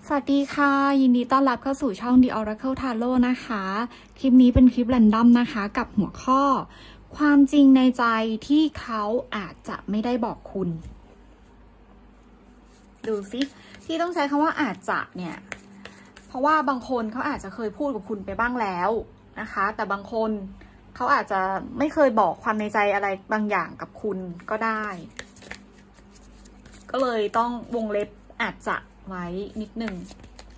สวัสดีค่ะยินดีต้อนรับเข้าสู่ช่อง The Oracle Tarot นะคะคลิปนี้เป็นคลิปแรนดอมนะคะกับหัวข้อความจริงในใจที่เขาอาจจะไม่ได้บอกคุณดูสิที่ต้องใช้คำว่าอาจจะเนี่ยเพราะว่าบางคนเขาอาจจะเคยพูดกับคุณไปบ้างแล้วนะคะแต่บางคนเขาอาจจะไม่เคยบอกความในใจอะไรบางอย่างกับคุณก็ได้ก็เลยต้องวงเล็บอาจจะไว้นิดหนึ่ง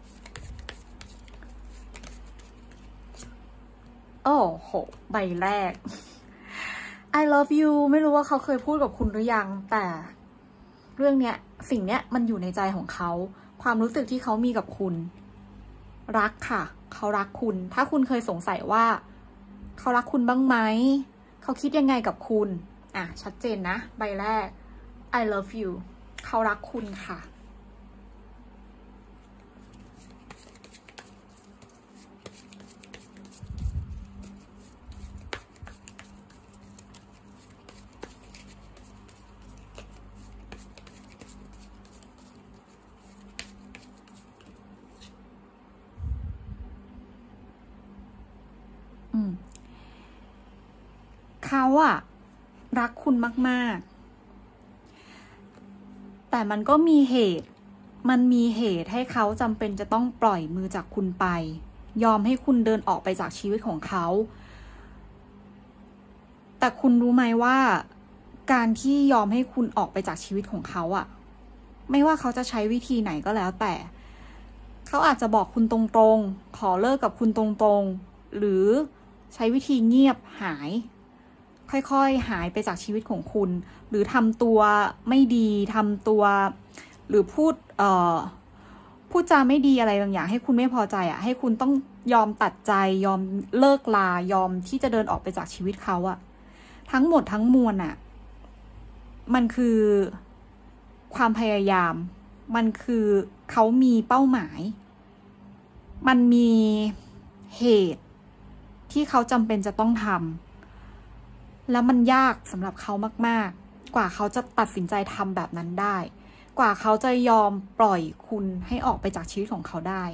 โอ้โหใบแรก I love you ไม่รู้ว่าเขาเคยพูดกับคุณหรือยังแต่เรื่องเนี้ยสิ่งเนี้ยมันอยู่ในใจของเขาความรู้สึกที่เขามีกับคุณรักค่ะเขารักคุณถ้าคุณเคยสงสัยว่าเขารักคุณบ้างไหมเขาคิดยังไงกับคุณชัดเจนนะใบแรก I love you เขารักคุณค่ะเขารักคุณมากๆแต่มันก็มีเหตุให้เขาจำเป็นจะต้องปล่อยมือจากคุณไปยอมให้คุณเดินออกไปจากชีวิตของเขาแต่คุณรู้ไหมว่าการที่ยอมให้คุณออกไปจากชีวิตของเขาไม่ว่าเขาจะใช้วิธีไหนก็แล้วแต่เขาอาจจะบอกคุณตรงๆขอเลิกกับคุณตรงๆหรือใช้วิธีเงียบหายค่อยๆหายไปจากชีวิตของคุณหรือทำตัวไม่ดีทำตัวหรือพูดจาไม่ดีอะไรบางอย่างให้คุณไม่พอใจให้คุณต้องยอมตัดใจยอมเลิกลายอมที่จะเดินออกไปจากชีวิตเขาทั้งหมดทั้งมวลมันคือความพยายามมันคือเขามีเป้าหมายมันมีเหตุที่เขาจำเป็นจะต้องทำแล้วมันยากสำหรับเขามากๆกว่าเขาจะตัดสินใจทำแบบนั้นได้กว่าเขาจะยอมปล่อยคุณให้ออกไปจากชีวิตของเขาได้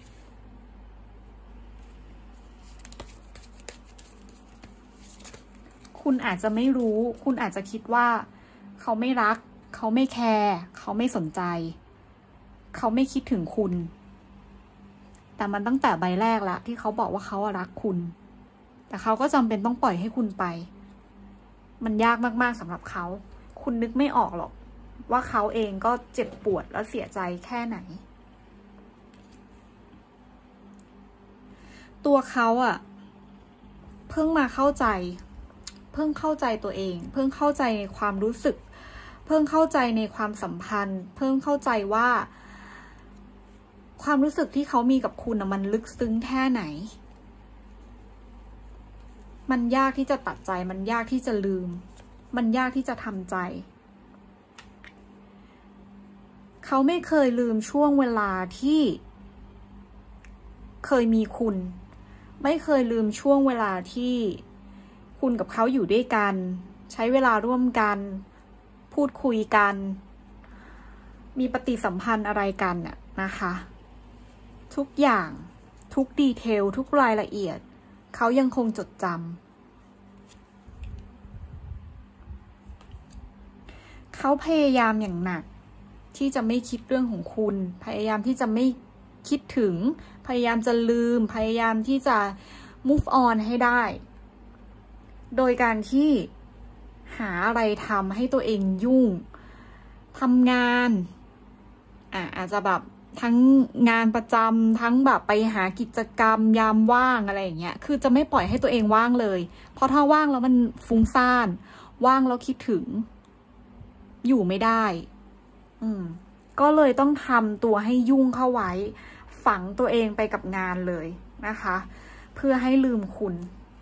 คุณอาจจะไม่รู้คุณอาจจะคิดว่าเขาไม่รักเขาไม่แคร์เขาไม่สนใจเขาไม่คิดถึงคุณแต่มันตั้งแต่ใบแรกละที่เขาบอกว่าเขารักคุณแต่เขาก็จำเป็นต้องปล่อยให้คุณไปมันยากมากๆสำหรับเขาคุณนึกไม่ออกหรอกว่าเขาเองก็เจ็บปวดและเสียใจแค่ไหนตัวเขาเพิ่งมาเข้าใจเพิ่งเข้าใจตัวเองเพิ่งเข้าใจในความรู้สึกเพิ่งเข้าใจในความสัมพันธ์เพิ่งเข้าใจว่าความรู้สึกที่เขามีกับคุณมันลึกซึ้งแค่ไหนมันยากที่จะตัดใจมันยากที่จะลืมมันยากที่จะทำใจเขาไม่เคยลืมช่วงเวลาที่เคยมีคุณไม่เคยลืมช่วงเวลาที่คุณกับเขาอยู่ด้วยกันใช้เวลาร่วมกันพูดคุยกันมีปฏิสัมพันธ์อะไรกันนะคะทุกอย่างทุกดีเทลทุกรายละเอียดเขายังคงจดจำเขาพยายามอย่างหนักที่จะไม่คิดเรื่องของคุณพยายามที่จะไม่คิดถึงพยายามจะลืมพยายามที่จะ move on ให้ได้โดยการที่หาอะไรทำให้ตัวเองยุ่งทำงานอาจจะแบบทั้งงานประจำทั้งแบบไปหากิจกรรมยามว่างอะไรอย่างเงี้ยคือจะไม่ปล่อยให้ตัวเองว่างเลยเพราะถ้าว่างแล้วมันฟุ้งซ่านว่างแล้วคิดถึงอยู่ไม่ได้ก็เลยต้องทำตัวให้ยุ่งเข้าไว้ฝังตัวเองไปกับงานเลยนะคะเพื่อให้ลืมคุณ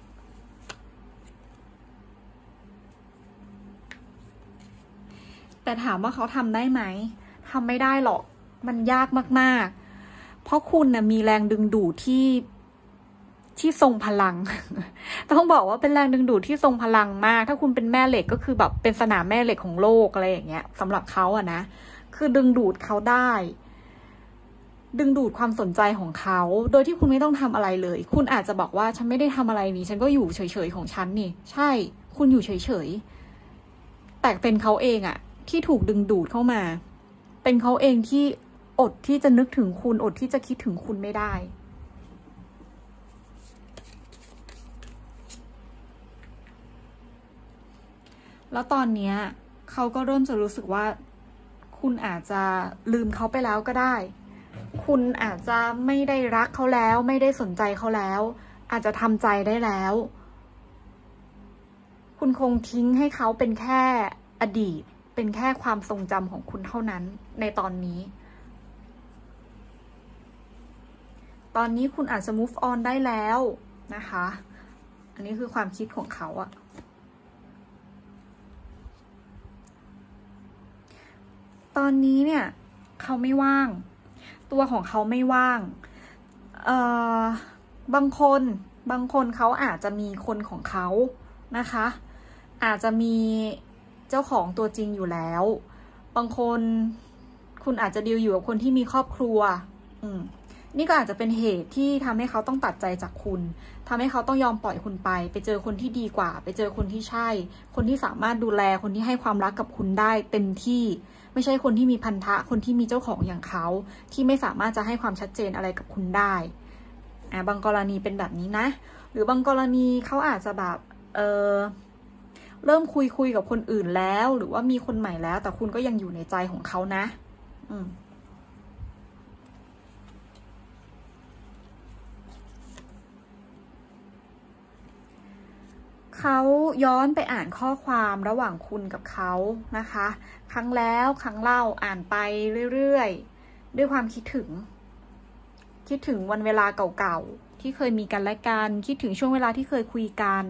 แต่ถามว่าเขาทำได้ไหมทำไม่ได้หรอกมันยากมากๆเพราะคุณมีแรงดึงดูดที่ทรงพลัง ต้องบอกว่าเป็นแรงดึงดูดที่ทรงพลังมากถ้าคุณเป็นแม่เหล็กก็คือแบบเป็นสนามแม่เหล็กของโลกอะไรอย่างเงี้ยสำหรับเขานะคือดึงดูดเขาได้ดึงดูดความสนใจของเขาโดยที่คุณไม่ต้องทำอะไรเลยคุณอาจจะบอกว่าฉันไม่ได้ทำอะไรนี่ฉันก็อยู่เฉยๆของฉันนี่ใช่คุณอยู่เฉยๆแต่เป็นเขาเองอะที่ถูกดึงดูดเข้ามาเป็นเขาเองที่อดที่จะนึกถึงคุณอดที่จะคิดถึงคุณไม่ได้แล้วตอนนี้เขาก็เริ่มจะรู้สึกว่าคุณอาจจะลืมเขาไปแล้วก็ได้คุณอาจจะไม่ได้รักเขาแล้วไม่ได้สนใจเขาแล้วอาจจะทำใจได้แล้วคุณคงทิ้งให้เขาเป็นแค่อดีตเป็นแค่ความทรงจำของคุณเท่านั้นในตอนนี้คุณอาจจะ move on ได้แล้วนะคะอันนี้คือความคิดของเขาอะตอนนี้เนี่ยเขาไม่ว่างตัวของเขาไม่ว่างบางคนเขาอาจจะมีคนของเขานะคะอาจจะมีเจ้าของตัวจริงอยู่แล้วบางคนคุณอาจจะดีลอยู่กับคนที่มีครอบครัวนี่ก็อาจจะเป็นเหตุที่ทำให้เขาต้องตัดใจจากคุณทำให้เขาต้องยอมปล่อยคุณไปเจอคนที่ดีกว่าไปเจอคนที่ใช่คนที่สามารถดูแลคนที่ให้ความรักกับคุณได้เต็มที่ไม่ใช่คนที่มีพันธะคนที่มีเจ้าของอย่างเขาที่ไม่สามารถจะให้ความชัดเจนอะไรกับคุณได้บางกรณีเป็นแบบนี้นะหรือบางกรณีเขาอาจจะแบบเริ่มคุยกับคนอื่นแล้วหรือว่ามีคนใหม่แล้วแต่คุณก็ยังอยู่ในใจของเขานะเขาย้อนไปอ่านข้อความระหว่างคุณกับเขานะคะครั้งแล้วครั้งเล่าอ่านไปเรื่อยๆด้วยความคิดถึงวันเวลาเก่าๆที่เคยมีกันและกันคิดถึงช่วงเวลาที่เคยคุยกัน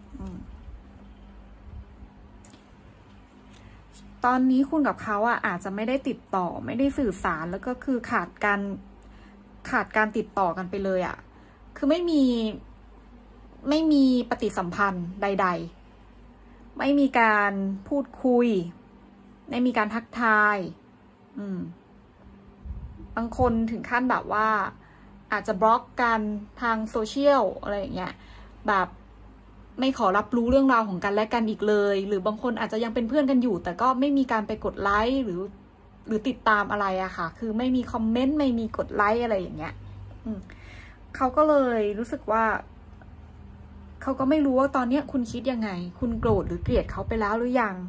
ตอนนี้คุณกับเขาอาจจะไม่ได้ติดต่อไม่ได้สื่อสารแล้วก็คือขาดการติดต่อกันไปเลยคือไม่มีปฏิสัมพันธ์ใดๆไม่มีการพูดคุยไม่มีการทักทายบางคนถึงขั้นแบบว่าอาจจะบล็อกกันทางโซเชียลอะไรอย่างเงี้ยแบบไม่ขอรับรู้เรื่องราวของกันและกันอีกเลยหรือบางคนอาจจะยังเป็นเพื่อนกันอยู่แต่ก็ไม่มีการไปกดไลค์หรือติดตามอะไรค่ะคือไม่มีคอมเมนต์ไม่มีกดไลค์อะไรอย่างเงี้ยเขาก็เลยรู้สึกว่าเขาก็ไม่รู้ว่าตอนนี้คุณคิดยังไงคุณโกรธหรือเกลียดเขาไปแล้วหรือยัง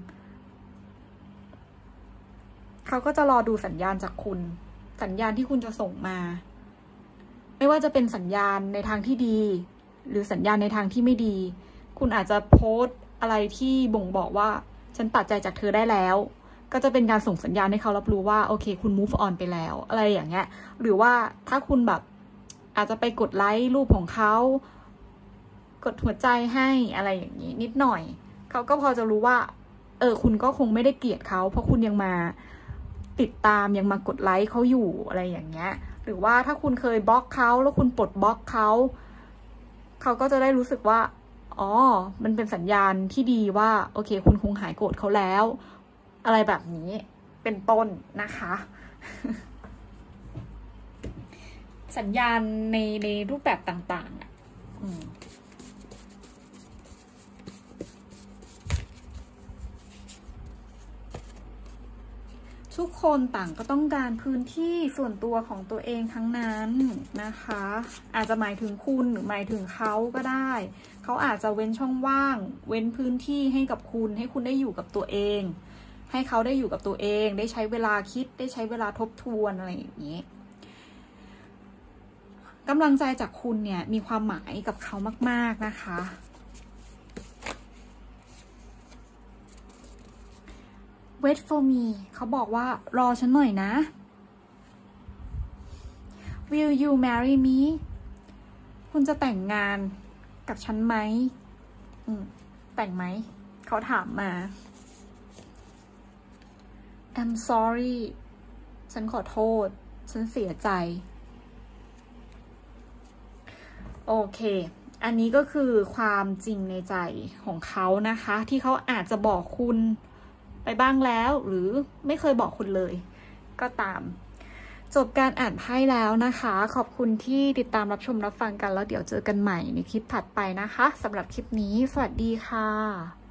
เขาก็จะรอดูสัญญาณจากคุณสัญญาณที่คุณจะส่งมาไม่ว่าจะเป็นสัญญาณในทางที่ดีหรือสัญญาณในทางที่ไม่ดีคุณอาจจะโพสต์อะไรที่บ่งบอกว่าฉันตัดใจจากเธอได้แล้วก็จะเป็นการส่งสัญญาณให้เขารับรู้ว่าโอเคคุณ move on ไปแล้วอะไรอย่างเงี้ยหรือว่าถ้าคุณแบบอาจจะไปกดไลค์รูปของเขากดหัวใจให้อะไรอย่างนี้นิดหน่อยเขาก็พอจะรู้ว่าคุณก็คงไม่ได้เกลียดเขาเพราะคุณยังมาติดตามยังมากดไลค์เขาอยู่อะไรอย่างเงี้ยหรือว่าถ้าคุณเคยบล็อกเขาแล้วคุณปลดบล็อกเขาก็จะได้รู้สึกว่าอ๋อมันเป็นสัญญาณที่ดีว่าโอเคคุณคงหายโกรธเขาแล้วอะไรแบบนี้เป็นต้นนะคะ สัญญาณในรูปแบบต่างๆทุกคนต่างก็ต้องการพื้นที่ส่วนตัวของตัวเองทั้งนั้นนะคะอาจจะหมายถึงคุณหรือหมายถึงเขาก็ได้เขาอาจจะเว้นช่องว่างเว้นพื้นที่ให้กับคุณให้คุณได้อยู่กับตัวเองให้เขาได้อยู่กับตัวเองได้ใช้เวลาคิดได้ใช้เวลาทบทวนอะไรอย่างนี้กำลังใจจากคุณเนี่ยมีความหมายกับเขามากๆนะคะwait for me เขาบอกว่ารอฉันหน่อยนะ will you marry me คุณจะแต่งงานกับฉันไหมแต่งไหมเขาถามมา I'm sorry ฉันขอโทษฉันเสียใจโอเคอันนี้ก็คือความจริงในใจของเขานะคะที่เขาอาจจะบอกคุณไปบ้างแล้วหรือไม่เคยบอกคุณเลยก็ตามจบการอ่านไพ่แล้วนะคะ ขอบคุณที่ติดตามรับชมรับฟังกันแล้วเดี๋ยวเจอกันใหม่ในคลิปถัดไปนะคะสำหรับคลิปนี้สวัสดีค่ะ